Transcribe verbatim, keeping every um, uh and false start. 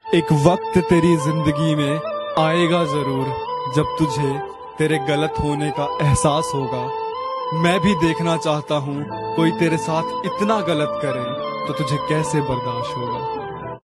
एक वक्त तेरी जिंदगी में आएगा जरूर जब तुझे तेरे गलत होने का एहसास होगा। मैं भी देखना चाहता हूँ कोई तेरे साथ इतना गलत करे तो तुझे कैसे बर्दाश्त होगा।